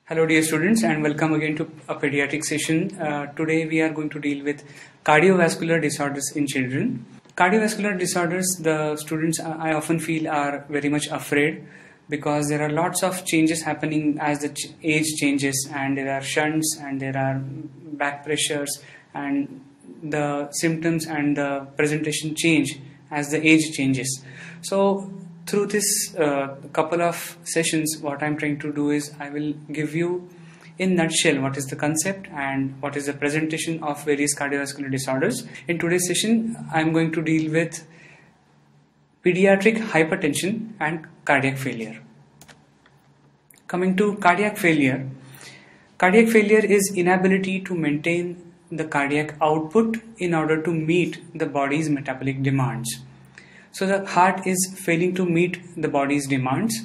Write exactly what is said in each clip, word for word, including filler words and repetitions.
Hello dear students, and welcome again to a pediatric session. Uh, today we are going to deal with cardiovascular disorders in children. Cardiovascular disorders, the students uh, I often feel are very much afraid because there are lots of changes happening as the ch age changes, and there are shunts and there are back pressures, and the symptoms and the presentation change as the age changes. So through this uh, couple of sessions, what I'm trying to do is I will give you in nutshell what is the concept and what is the presentation of various cardiovascular disorders. In today's session, I'm going to deal with pediatric hypertension and cardiac failure. Coming to cardiac failure, cardiac failure is inability to maintain the cardiac output in order to meet the body's metabolic demands. So the heart is failing to meet the body's demands,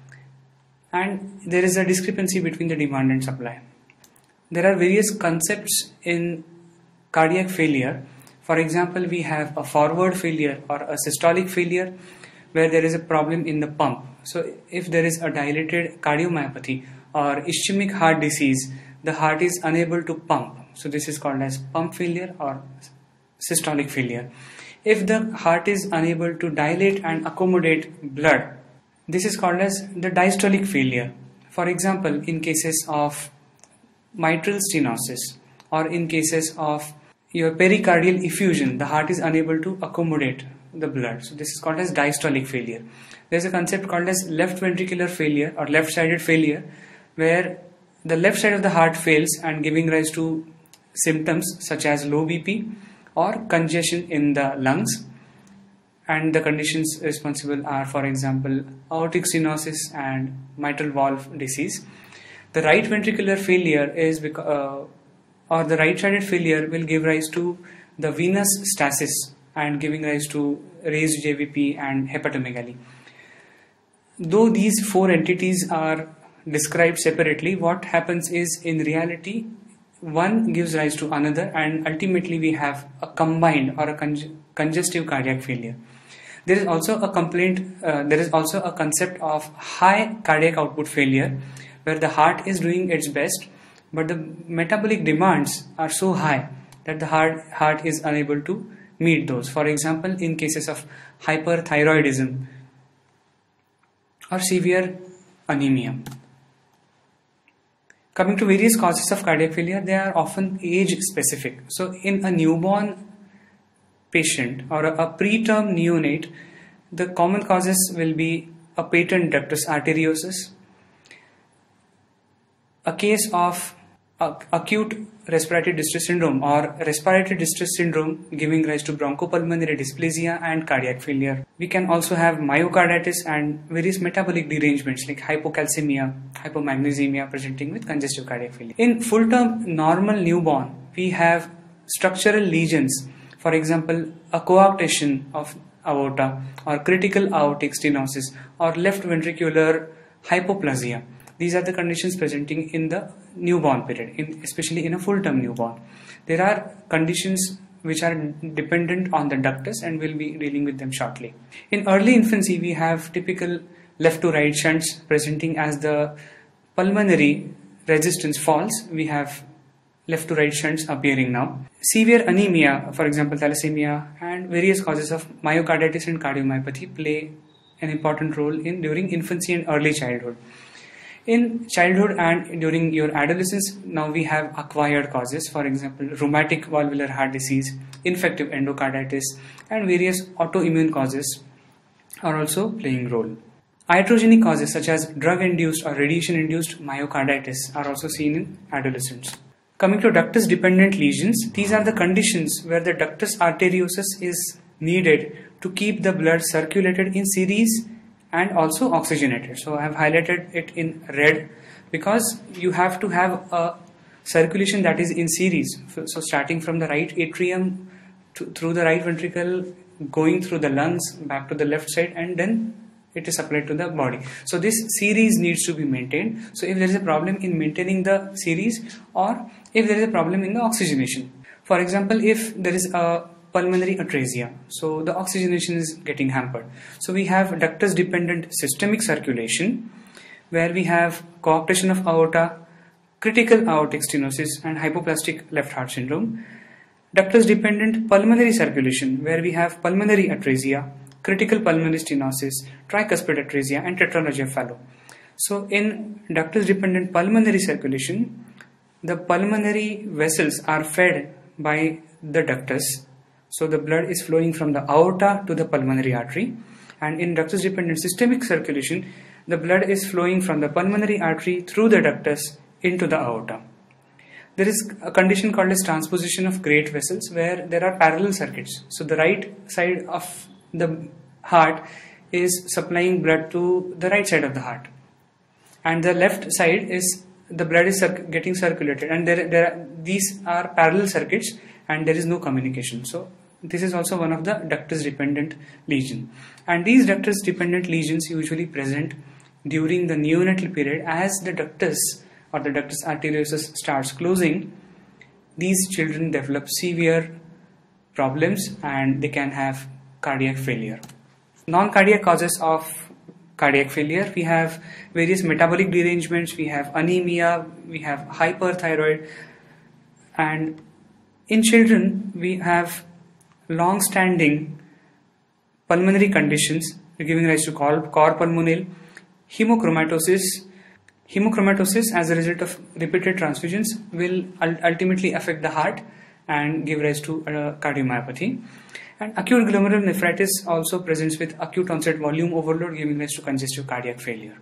and there is a discrepancy between the demand and supply. There are various concepts in cardiac failure. For example, we have a forward failure or a systolic failure where there is a problem in the pump. So if there is a dilated cardiomyopathy or ischemic heart disease, the heart is unable to pump. So this is called as pump failure or systolic failure. If the heart is unable to dilate and accommodate blood, this is called as the diastolic failure. For example, in cases of mitral stenosis or in cases of your pericardial effusion, the heart is unable to accommodate the blood. So this is called as diastolic failure. There is a concept called as left ventricular failure or left-sided failure, where the left side of the heart fails and giving rise to symptoms such as low B P or congestion in the lungs, and the conditions responsible are, for example, aortic stenosis and mitral valve disease. The right ventricular failure is because, uh, or the right-sided failure will give rise to the venous stasis and giving rise to raised J V P and hepatomegaly. Though these four entities are described separately, what happens is in reality one gives rise to another, and ultimately we have a combined or a conge congestive cardiac failure. There is also a complaint, uh, there is also a concept of high cardiac output failure, where the heart is doing its best, but the metabolic demands are so high that the heart, heart is unable to meet those. For example, in cases of hyperthyroidism or severe anemia. Coming to various causes of cardiac failure, they are often age specific. So in a newborn patient or a, a preterm neonate, the common causes will be a patent ductus arteriosus, a case of uh, acute respiratory distress syndrome or respiratory distress syndrome giving rise to bronchopulmonary dysplasia and cardiac failure. We can also have myocarditis and various metabolic derangements like hypocalcemia, hypomagnesemia presenting with congestive cardiac failure. In full-term normal newborn, we have structural lesions, for example, a coarctation of aorta or critical aortic stenosis or left ventricular hypoplasia. These are the conditions presenting in the newborn period, in, especially in a full-term newborn. There are conditions which are dependent on the ductus, and we'll be dealing with them shortly. In early infancy, we have typical left to right shunts presenting as the pulmonary resistance falls. We have left to right shunts appearing now. Severe anemia, for example, thalassemia, and various causes of myocarditis and cardiomyopathy play an important role in during infancy and early childhood. In childhood and during your adolescence, now we have acquired causes, for example, rheumatic valvular heart disease, infective endocarditis, and various autoimmune causes are also playing role. Iatrogenic causes such as drug-induced or radiation-induced myocarditis are also seen in adolescents. Coming to ductus-dependent lesions, these are the conditions where the ductus arteriosus is needed to keep the blood circulated in series and also oxygenated. So I have highlighted it in red because you have to have a circulation that is in series. So starting from the right atrium to, through the right ventricle, going through the lungs back to the left side, and then it is supplied to the body. So this series needs to be maintained. So if there is a problem in maintaining the series, or if there is a problem in the oxygenation. For example, if there is a pulmonary atresia, so the oxygenation is getting hampered. So we have ductus dependent systemic circulation, where we have coarctation of aorta, critical aortic stenosis and hypoplastic left heart syndrome. Ductus dependent pulmonary circulation, where we have pulmonary atresia, critical pulmonary stenosis, tricuspid atresia, and tetralogy of Fallot. So in ductus dependent pulmonary circulation, the pulmonary vessels are fed by the ductus. So the blood is flowing from the aorta to the pulmonary artery. And in ductus dependent systemic circulation, the blood is flowing from the pulmonary artery through the ductus into the aorta. There is a condition called as transposition of great vessels, where there are parallel circuits. So the right side of the heart is supplying blood to the right side of the heart, and the left side is the blood is circ getting circulated, and there, there are, these are parallel circuits and there is no communication. So this is also one of the ductus dependent lesion, and these ductus dependent lesions usually present during the neonatal period. As the ductus or the ductus arteriosus starts closing, these children develop severe problems and they can have cardiac failure. Non-cardiac causes of cardiac failure: we have various metabolic derangements, we have anemia, we have hyperthyroid, and in children we have long-standing pulmonary conditions giving rise to cor, cor pulmonale, hemochromatosis. Hemochromatosis as a result of repeated transfusions will ultimately affect the heart and give rise to uh, cardiomyopathy. And acute glomerulonephritis also presents with acute onset volume overload, giving rise to congestive cardiac failure.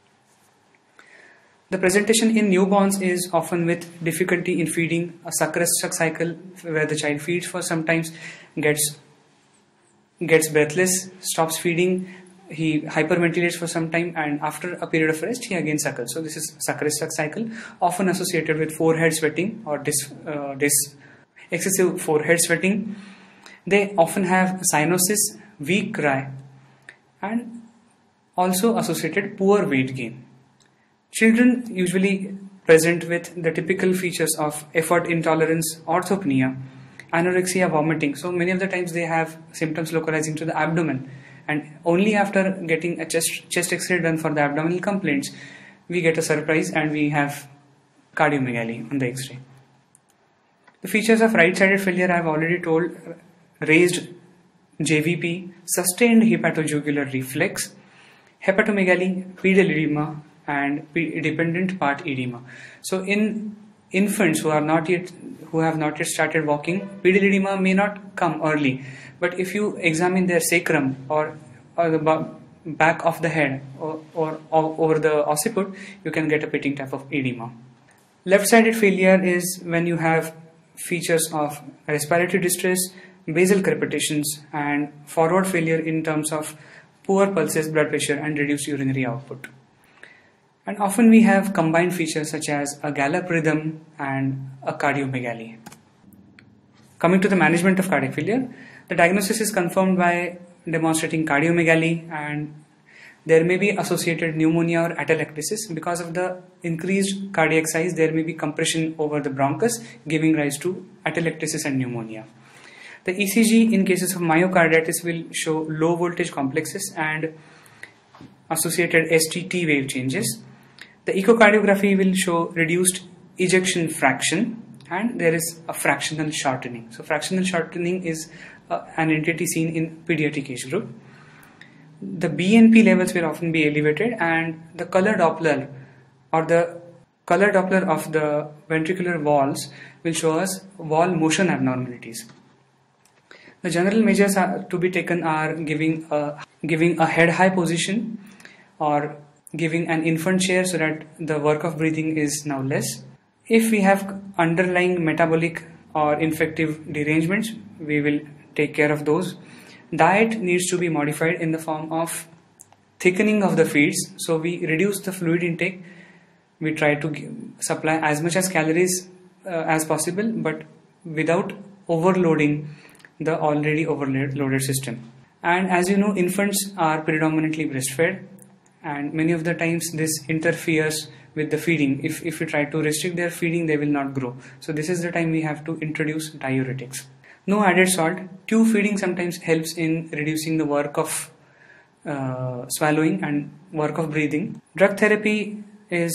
The presentation in newborns is often with difficulty in feeding, a suck-rest-suck cycle where the child feeds for some time, gets gets breathless, stops feeding, he hyperventilates for some time, and after a period of rest he again suckles. So this is suck-rest-suck cycle, often associated with forehead sweating or dis, uh, dis excessive forehead sweating. They often have cyanosis, weak cry, and also associated poor weight gain. Children usually present with the typical features of effort intolerance, orthopnea, anorexia, vomiting. So many of the times they have symptoms localizing to the abdomen, and only after getting a chest, chest x-ray done for the abdominal complaints, we get a surprise and we have cardiomegaly on the x-ray. The features of right-sided failure I have already told: raised J V P, sustained hepatojugular reflex, hepatomegaly, pedal edema, and dependent part edema. So in infants who are not yet who have not yet started walking, pedal edema may not come early, but if you examine their sacrum or, or the back of the head or, or, or over the occiput, you can get a pitting type of edema. Left-sided failure is when you have features of respiratory distress, basal crepitations, and forward failure in terms of poor pulses, blood pressure, and reduced urinary output. And often we have combined features such as a gallop rhythm and a cardiomegaly. Coming to the management of cardiac failure, the diagnosis is confirmed by demonstrating cardiomegaly, and there may be associated pneumonia or atelectasis. Because of the increased cardiac size, there may be compression over the bronchus, giving rise to atelectasis and pneumonia. The E C G in cases of myocarditis will show low voltage complexes and associated S T T wave changes. The echocardiography will show reduced ejection fraction, and there is a fractional shortening. So fractional shortening is uh, an entity seen in pediatric age group. The B N P levels will often be elevated, and the color Doppler or the color Doppler of the ventricular walls will show us wall motion abnormalities. The general measures are to be taken are giving a, giving a head high position, or giving an infant chair so that the work of breathing is now less. If we have underlying metabolic or infective derangements, we will take care of those. Diet needs to be modified in the form of thickening of the feeds. So we reduce the fluid intake. We try to give, supply as much as calories uh, as possible, but without overloading the already overloaded system. And as you know, infants are predominantly breastfed, and many of the times this interferes with the feeding. If, if we try to restrict their feeding, they will not grow. So this is the time we have to introduce diuretics. No added salt. Tube feeding sometimes helps in reducing the work of uh, swallowing and work of breathing. Drug therapy is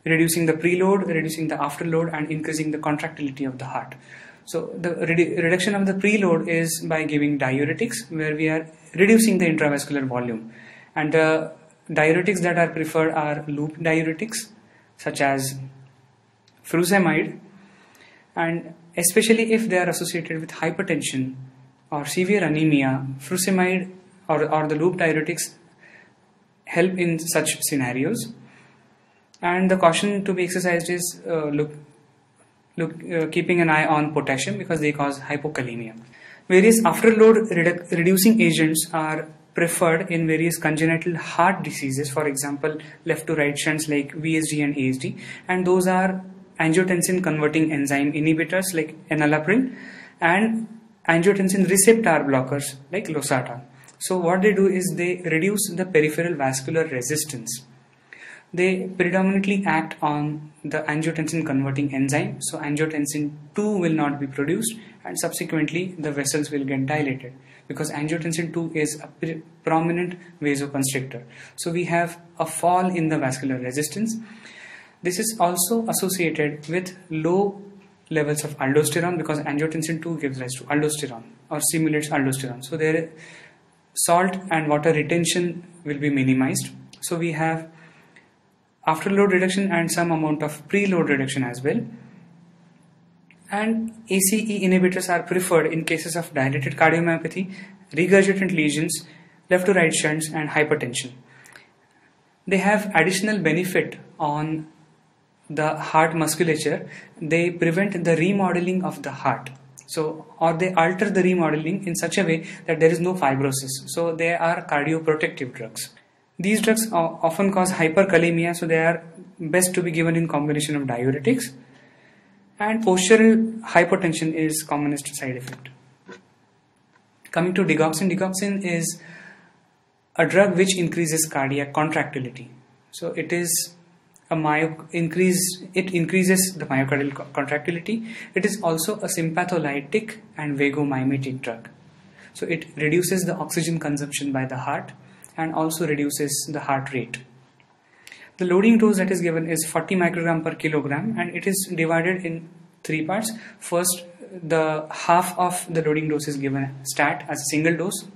reducing the preload, reducing the afterload, and increasing the contractility of the heart. So the redu reduction of the preload is by giving diuretics, where we are reducing the intravascular volume. And the diuretics that are preferred are loop diuretics, such as furosemide, and especially if they are associated with hypertension or severe anemia, furosemide or, or the loop diuretics help in such scenarios. And the caution to be exercised is uh, look, look, uh, keeping an eye on potassium, because they cause hypokalemia. Various afterload redu reducing agents are preferred in various congenital heart diseases, for example left to right shunts like V S D and A S D, and those are angiotensin converting enzyme inhibitors like enalapril and angiotensin receptor blockers like losartan. So what they do is they reduce the peripheral vascular resistance. They predominantly act on the angiotensin converting enzyme, so angiotensin two will not be produced, and subsequently the vessels will get dilated, because angiotensin two is a prominent vasoconstrictor. So we have a fall in the vascular resistance. This is also associated with low levels of aldosterone, because angiotensin two gives rise to aldosterone or stimulates aldosterone. So their salt and water retention will be minimized. So we have afterload reduction and some amount of preload reduction as well. And A C E inhibitors are preferred in cases of dilated cardiomyopathy, regurgitant lesions, left to right shunts, and hypertension. They have additional benefit on the heart musculature. They prevent the remodeling of the heart. So, or they alter the remodeling in such a way that there is no fibrosis. So they are cardioprotective drugs. These drugs often cause hyperkalemia, so they are best to be given in combination of diuretics. And postural hypotension is commonest side effect. Coming to digoxin, digoxin is a drug which increases cardiac contractility. So it is a myo increase. It increases the myocardial contractility. It is also a sympatholytic and vagomimetic drug. So it reduces the oxygen consumption by the heart and also reduces the heart rate. The loading dose that is given is forty microgram per kilogram, and it is divided in three parts. First, the half of the loading dose is given stat as a single dose,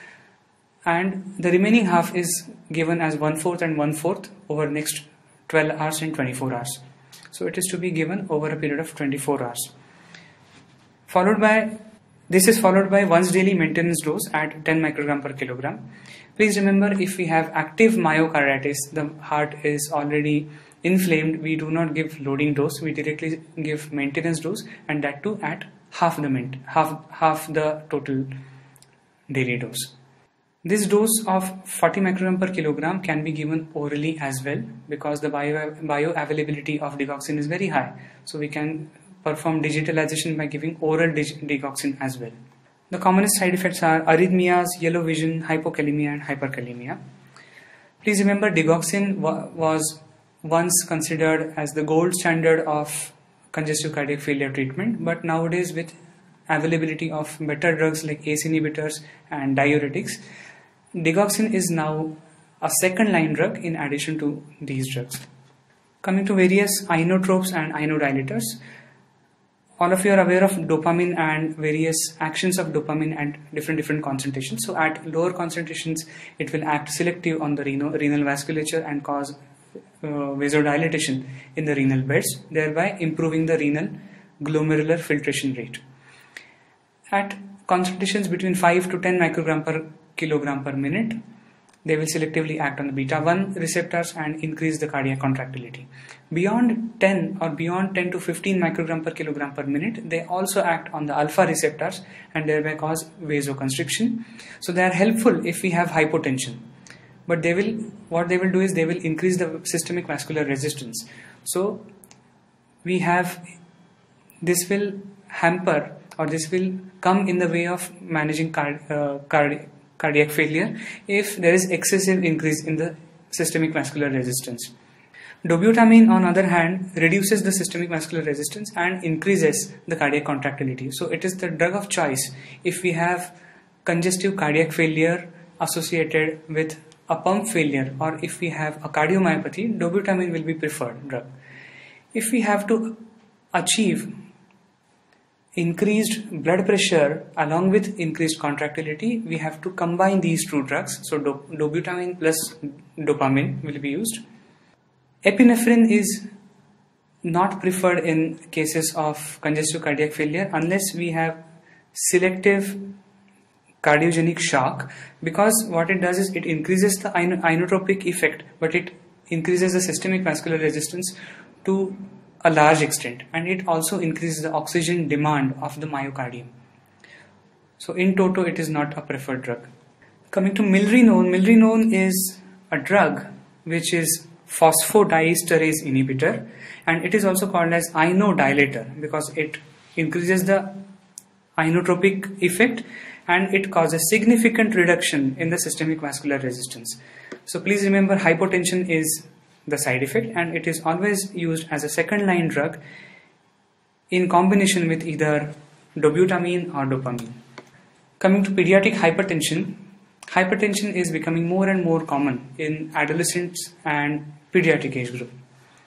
and the remaining half is given as one fourth and one fourth over next twelve hours and twenty-four hours. So it is to be given over a period of twenty-four hours. Followed by This is followed by once daily maintenance dose at ten microgram per kilogram. Please remember, if we have active myocarditis, the heart is already inflamed, we do not give loading dose, we directly give maintenance dose, and that too at half the mint, half, half the total daily dose. This dose of forty microgram per kilogram can be given orally as well, because the bio, bioavailability of digoxin is very high. So we can perform digitalization by giving oral digoxin as well. The commonest side effects are arrhythmias, yellow vision, hypokalemia, and hyperkalemia. Please remember, digoxin wa was once considered as the gold standard of congestive cardiac failure treatment, but nowadays with availability of better drugs like A C E inhibitors and diuretics, digoxin is now a second line drug in addition to these drugs. Coming to various inotropes and inodilators, all of you are aware of dopamine and various actions of dopamine at different different concentrations. So at lower concentrations, it will act selective on the renal, renal vasculature and cause uh, vasodilatation in the renal beds, thereby improving the renal glomerular filtration rate. At concentrations between five to ten microgram per kilogram per minute, they will selectively act on the beta one receptors and increase the cardiac contractility. Beyond ten or beyond ten to fifteen microgram per kilogram per minute, they also act on the alpha receptors and thereby cause vasoconstriction. So they are helpful if we have hypotension. But they will, what they will do is they will increase the systemic vascular resistance. So we have, this will hamper, or this will come in the way of managing card, uh, cardi cardiac failure if there is excessive increase in the systemic vascular resistance. Dobutamine, on the other hand, reduces the systemic vascular resistance and increases the cardiac contractility. So it is the drug of choice if we have congestive cardiac failure associated with a pump failure, or if we have a cardiomyopathy, dobutamine will be preferred drug. If we have to achieve increased blood pressure along with increased contractility, we have to combine these two drugs. So do dobutamine plus dopamine will be used. Epinephrine is not preferred in cases of congestive cardiac failure unless we have selective cardiogenic shock, because what it does is it increases the inotropic effect, but it increases the systemic vascular resistance to a large extent, and it also increases the oxygen demand of the myocardium. So in toto, it is not a preferred drug. Coming to milrinone, milrinone is a drug which is phosphodiesterase inhibitor, and it is also called as inodilator because it increases the inotropic effect and it causes significant reduction in the systemic vascular resistance. So please remember, hypotension is the side effect, and it is always used as a second line drug in combination with either dobutamine or dopamine. Coming to pediatric hypertension, hypertension is becoming more and more common in adolescents and pediatric age group.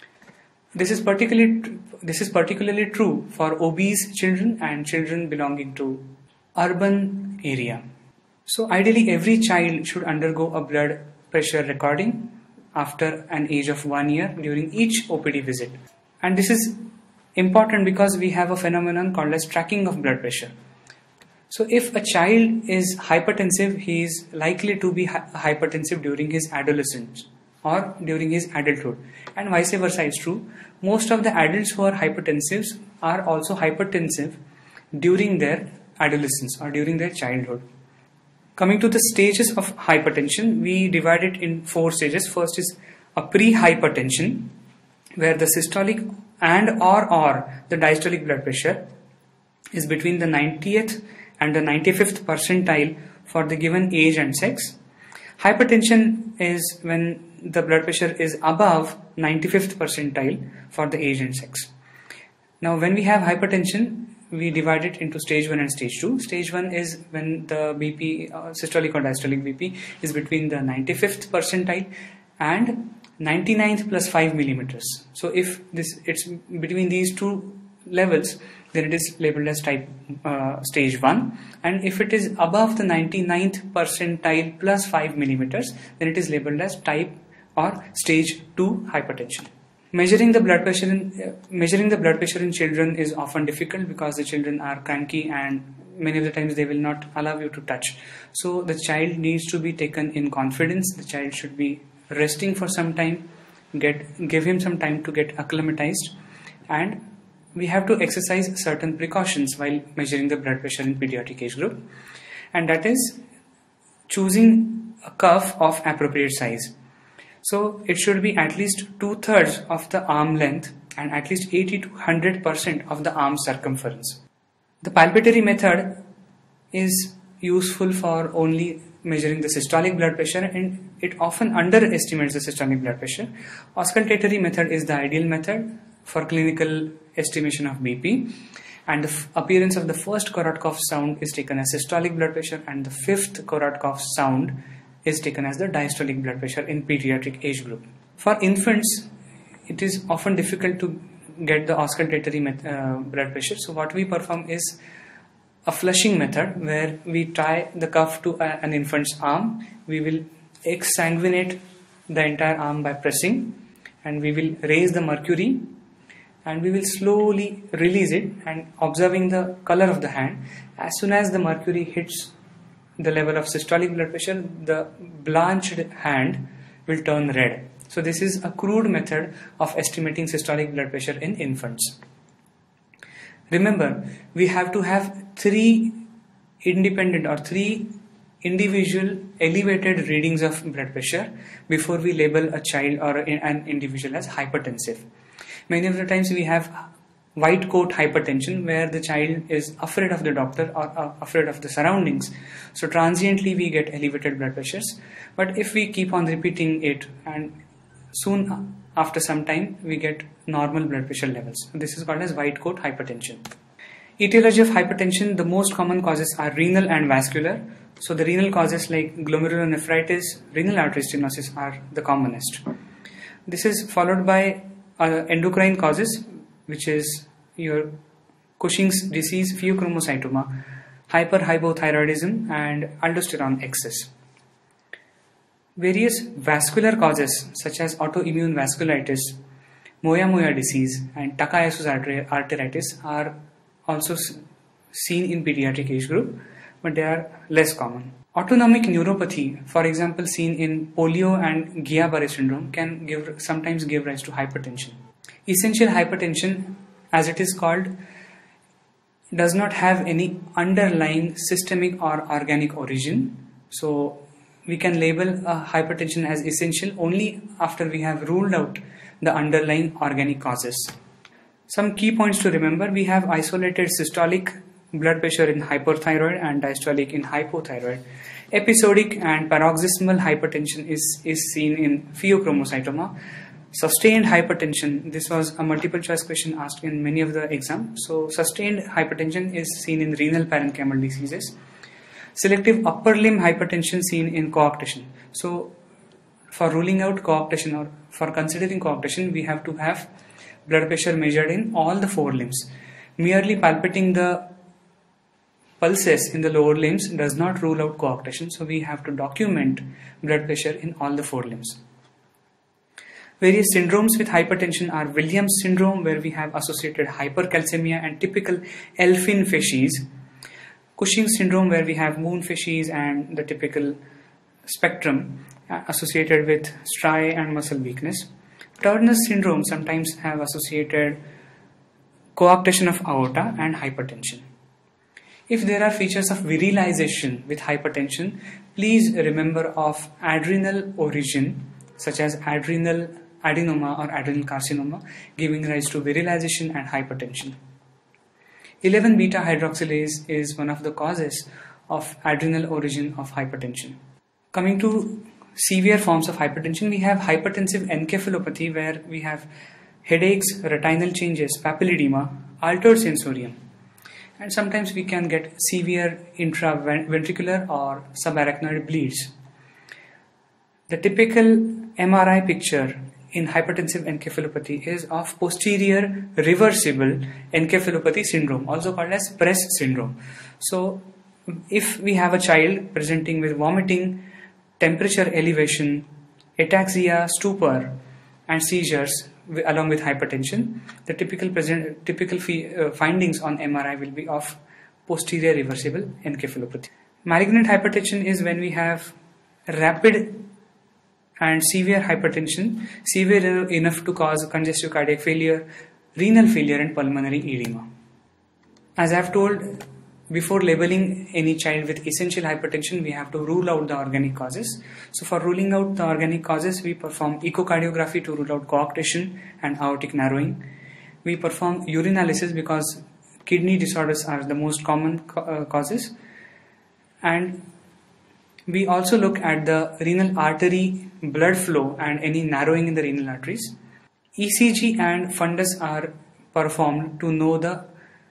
This is particularly this is particularly true for obese children and children belonging to urban area. So ideally, every child should undergo a blood pressure recording after an age of one year during each O P D visit. And this is important because we have a phenomenon called as tracking of blood pressure. So if a child is hypertensive, he is likely to be hypertensive during his adolescence or during his adulthood, and vice versa is true. Most of the adults who are hypertensive are also hypertensive during their adolescence or during their childhood. Coming to the stages of hypertension, we divide it in four stages. First is a pre-hypertension, where the systolic and or or the diastolic blood pressure is between the ninetieth and the ninety-fifth percentile for the given age and sex. Hypertension is when the blood pressure is above ninety-fifth percentile for the age and sex. Now when we have hypertension, we divide it into stage one and stage two. Stage one is when the B P, uh, systolic or diastolic B P, is between the ninety-fifth percentile and ninety-ninth plus five millimeters. So if this it's between these two levels, then it is labeled as type uh, stage one, and if it is above the ninety-ninth percentile plus five millimeters, then it is labeled as type or stage two hypertension. Measuring the blood pressure in uh, measuring the blood pressure in children is often difficult because the children are cranky and many of the times they will not allow you to touch. So the child needs to be taken in confidence. The child should be resting for some time, get give him some time to get acclimatized, and we have to exercise certain precautions while measuring the blood pressure in pediatric age group, and that is choosing a cuff of appropriate size. So it should be at least two-thirds of the arm length and at least eighty to one hundred percent of the arm circumference. The palpatory method is useful for only measuring the systolic blood pressure, and it often underestimates the systolic blood pressure. Auscultatory method is the ideal method for clinical estimation of B P, and the appearance of the first Korotkov sound is taken as systolic blood pressure, and the fifth Korotkov sound is taken as the diastolic blood pressure in pediatric age group. For infants, it is often difficult to get the auscultatory uh, blood pressure. So what we perform is a flushing method, where we tie the cuff to a, an infant's arm. We will exsanguinate the entire arm by pressing, and we will raise the mercury, and we will slowly release it, and observing the color of the hand. As soon as the mercury hits the level of systolic blood pressure, the blanched hand will turn red. So this is a crude method of estimating systolic blood pressure in infants. Remember, we have to have three independent or three individual elevated readings of blood pressure before we label a child or an individual as hypertensive. Many of the times we have white coat hypertension, where the child is afraid of the doctor or uh, afraid of the surroundings. So transiently we get elevated blood pressures, but if we keep on repeating it, and soon after some time we get normal blood pressure levels. This is called as white coat hypertension. Etiology of hypertension, the most common causes are renal and vascular. So the renal causes like glomerulonephritis, renal artery stenosis are the commonest. This is followed by uh, endocrine causes, which is your Cushing's disease, pheochromocytoma, hyperhypothyroidism, and aldosterone excess. Various vascular causes such as autoimmune vasculitis, Moyamoya disease, and Takayasu's arteritis are also seen in pediatric age group, but they are less common. Autonomic neuropathy, for example, seen in polio and Guillain-Barré syndrome, can give sometimes give rise to hypertension. Essential hypertension, as it is called, does not have any underlying systemic or organic origin. So we can label a hypertension as essential only after we have ruled out the underlying organic causes. Some key points to remember: we have isolated systolic blood pressure in hyperthyroid and diastolic in hypothyroid. Episodic and paroxysmal hypertension is, is seen in pheochromocytoma. Sustained hypertension, this was a multiple choice question asked in many of the exams. So sustained hypertension is seen in renal parenchymal diseases. Selective upper limb hypertension seen in coarctation. So for ruling out coarctation or for considering coarctation, we have to have blood pressure measured in all the four limbs. Merely palpating the pulses in the lower limbs does not rule out coarctation, so we have to document blood pressure in all the four limbs. Various syndromes with hypertension are Williams syndrome, where we have associated hypercalcemia and typical Elfin facies. Cushing's syndrome, where we have moon facies and the typical spectrum associated with striae and muscle weakness. Turner's syndrome sometimes have associated coarctation of aorta and hypertension. If there are features of virilization with hypertension, please remember of adrenal origin, such as adrenal adenoma or adrenal carcinoma, giving rise to virilization and hypertension. eleven beta hydroxylase is one of the causes of adrenal origin of hypertension. Coming to severe forms of hypertension, we have hypertensive encephalopathy, where we have headaches, retinal changes, papilledema, altered sensorium. And sometimes we can get severe intraventricular or subarachnoid bleeds. The typical M R I picture in hypertensive encephalopathy is of posterior reversible encephalopathy syndrome, also called as Press syndrome. So if we have a child presenting with vomiting, temperature elevation, ataxia, stupor, and seizures along with hypertension, the typical present typical uh, findings on M R I will be of posterior reversible encephalopathy. Malignant hypertension is when we have rapid and severe hypertension, severe enough to cause congestive cardiac failure, renal failure, and pulmonary edema. As I have told, before labeling any child with essential hypertension, we have to rule out the organic causes. So for ruling out the organic causes, we perform echocardiography to rule out coarctation and aortic narrowing. We perform urinalysis because kidney disorders are the most common uh, causes. And we also look at the renal artery blood flow and any narrowing in the renal arteries. E C G and fundus are performed to know the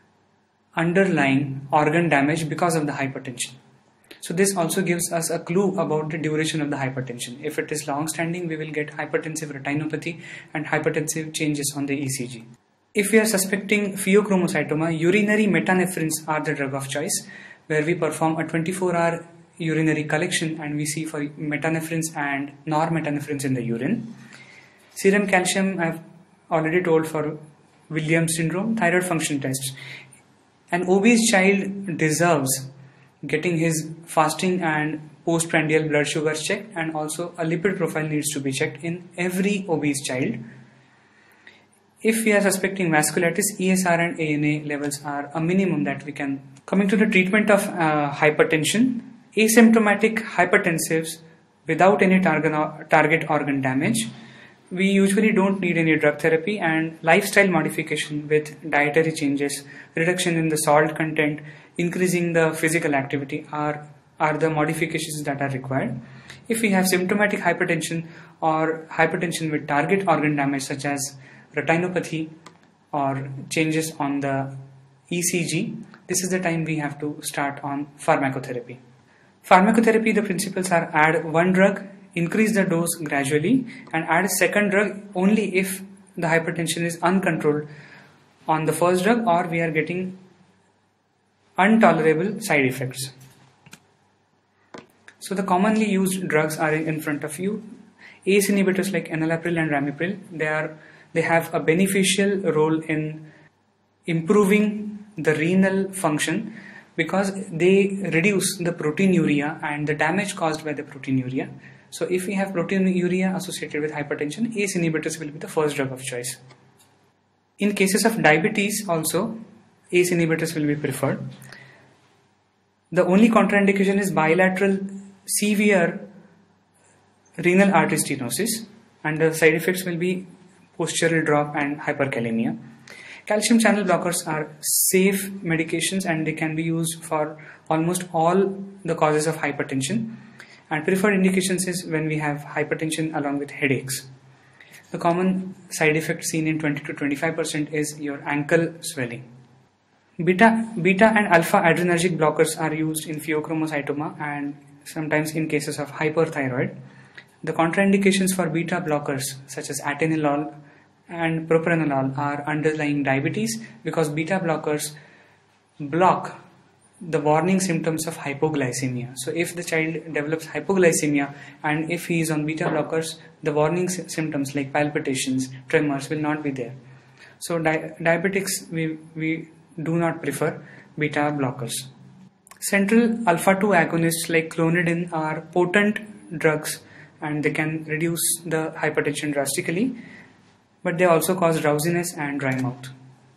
underlying organ damage because of the hypertension. So this also gives us a clue about the duration of the hypertension. If it is long standing, we will get hypertensive retinopathy and hypertensive changes on the E C G. If we are suspecting pheochromocytoma, urinary metanephrines are the drug of choice, where we perform a twenty-four hour urinary collection and we see for metanephrines and normethanephrines in the urine. Serum calcium, I have already told for Williams syndrome. Thyroid function tests. An obese child deserves getting his fasting and postprandial blood sugars checked, and also a lipid profile needs to be checked in every obese child. If we are suspecting vasculitis, E S R and A N A levels are a minimum that we can. Coming to the treatment of uh, hypertension, asymptomatic hypertensives without any target, target organ damage, we usually don't need any drug therapy, and lifestyle modification with dietary changes, reduction in the salt content, increasing the physical activity are, are the modifications that are required. If we have symptomatic hypertension or hypertension with target organ damage such as retinopathy or changes on the E C G, this is the time we have to start on pharmacotherapy. Pharmacotherapy, the principles are add one drug, increase the dose gradually, and add a second drug only if the hypertension is uncontrolled on the first drug, or we are getting intolerable side effects. So the commonly used drugs are in front of you. A C E inhibitors like enalapril and ramipril, they are they have a beneficial role in improving the renal function because they reduce the proteinuria and the damage caused by the proteinuria. So if we have proteinuria associated with hypertension, A C E inhibitors will be the first drug of choice. In cases of diabetes also, A C E inhibitors will be preferred. The only contraindication is bilateral severe renal artery stenosis, and the side effects will be postural drop and hyperkalemia. Calcium channel blockers are safe medications and they can be used for almost all the causes of hypertension, and preferred indications is when we have hypertension along with headaches. The common side effect seen in twenty to twenty-five percent is your ankle swelling. Beta, beta and alpha adrenergic blockers are used in pheochromocytoma and sometimes in cases of hyperthyroid. The contraindications for beta blockers such as atenolol and propranolol are underlying diabetes, because beta blockers block the warning symptoms of hypoglycemia. So if the child develops hypoglycemia and if he is on beta blockers, the warning symptoms like palpitations, tremors will not be there. So di diabetics, we, we do not prefer beta blockers. Central alpha two agonists like clonidine are potent drugs and they can reduce the hypertension drastically, but they also cause drowsiness and dry mouth.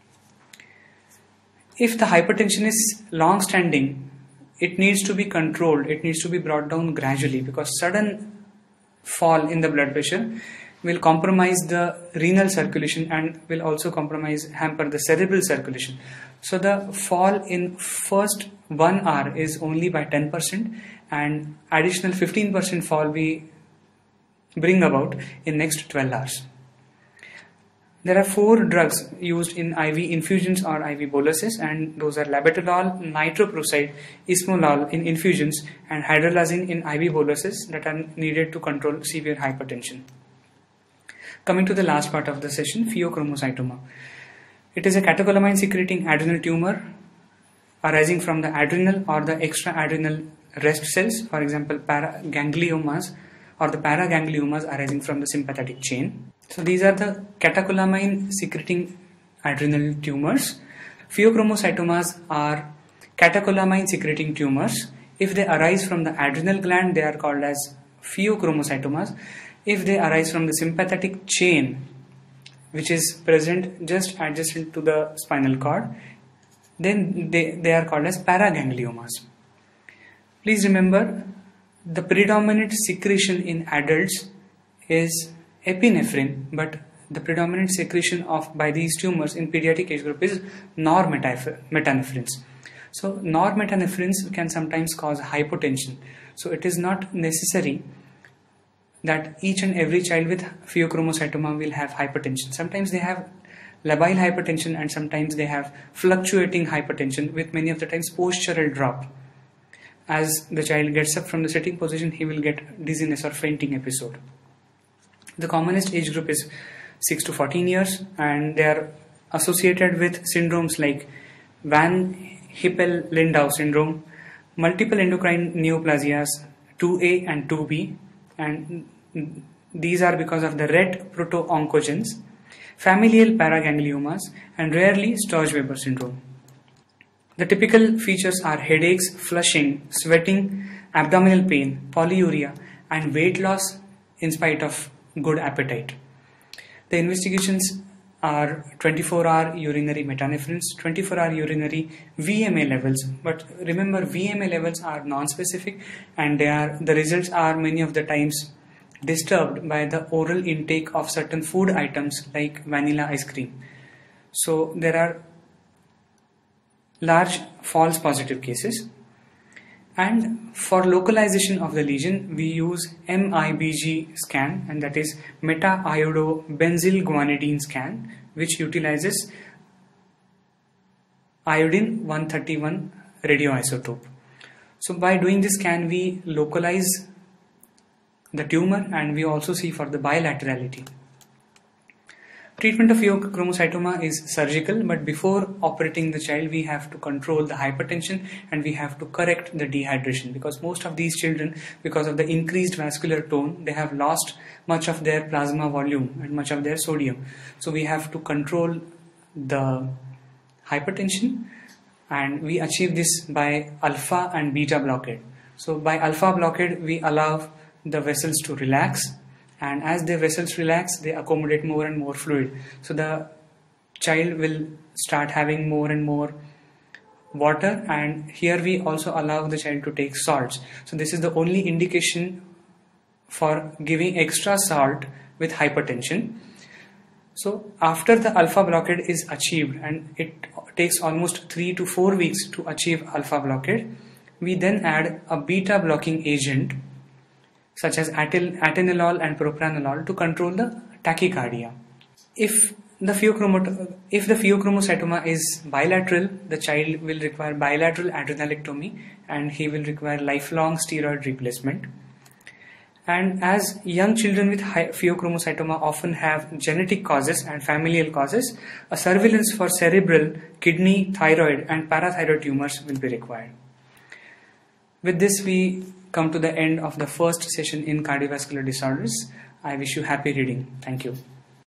If the hypertension is long standing, it needs to be controlled, it needs to be brought down gradually, because sudden fall in the blood pressure will compromise the renal circulation and will also compromise, hamper the cerebral circulation. So the fall in first one hour is only by ten percent, and additional fifteen percent fall we bring about in next twelve hours. There are four drugs used in I V infusions or I V boluses, and those are labetalol, nitroprusside, ismolol in infusions, and hydralazine in I V boluses that are needed to control severe hypertension. Coming to the last part of the session, pheochromocytoma. It is a catecholamine secreting adrenal tumor arising from the adrenal or the extra-adrenal rest cells, for example paragangliomas, or the paragangliomas arising from the sympathetic chain. So these are the catecholamine secreting adrenal tumors. Pheochromocytomas are catecholamine secreting tumors. If they arise from the adrenal gland, they are called as pheochromocytomas. If they arise from the sympathetic chain, which is present just adjacent to the spinal cord, then they, they are called as paragangliomas. Please remember, the predominant secretion in adults is epinephrine, but the predominant secretion of by these tumors in pediatric age group is normetanephrines. So normetanephrines can sometimes cause hypotension. So it is not necessary that each and every child with pheochromocytoma will have hypertension. Sometimes they have labile hypertension and sometimes they have fluctuating hypertension with many of the times postural drop. As the child gets up from the sitting position, he will get dizziness or fainting episode. The commonest age group is six to fourteen years, and they are associated with syndromes like Van Hippel-Lindau syndrome, multiple endocrine neoplasias two A and two B, and these are because of the ret proto-oncogenes, familial paragangliomas, and rarely Sturge-Weber syndrome. The typical features are headaches, flushing, sweating, abdominal pain, polyuria, and weight loss in spite of good appetite. The investigations are twenty-four hour urinary metanephrines, twenty-four hour urinary V M A levels. But remember, V M A levels are non-specific, and they are the results are many of the times disturbed by the oral intake of certain food items like vanilla ice cream. So there are large false positive cases. And for localization of the lesion, we use M I B G scan, and that is meta-iodo-benzyl-guanidine scan, which utilizes iodine one thirty-one radioisotope. So by doing this scan, we localize the tumor and we also see for the bilaterality. Treatment of pheochromocytoma is surgical, but before operating the child, we have to control the hypertension and we have to correct the dehydration, because most of these children, because of the increased vascular tone, they have lost much of their plasma volume and much of their sodium. So we have to control the hypertension, and we achieve this by alpha and beta blockade. So by alpha blockade, we allow the vessels to relax, and as the vessels relax, they accommodate more and more fluid. So the child will start having more and more water, and here we also allow the child to take salts. So this is the only indication for giving extra salt with hypertension. So after the alpha blockade is achieved, and it takes almost three to four weeks to achieve alpha blockade, we then add a beta blocking agent such as atenolol and propranolol to control the tachycardia. If the if the pheochromocytoma is bilateral, the child will require bilateral adrenalectomy and he will require lifelong steroid replacement. And as young children with pheochromocytoma often have genetic causes and familial causes, a surveillance for cerebral, kidney, thyroid and parathyroid tumors will be required. With this, we come to the end of the first session in cardiovascular disorders. I wish you happy reading. Thank you.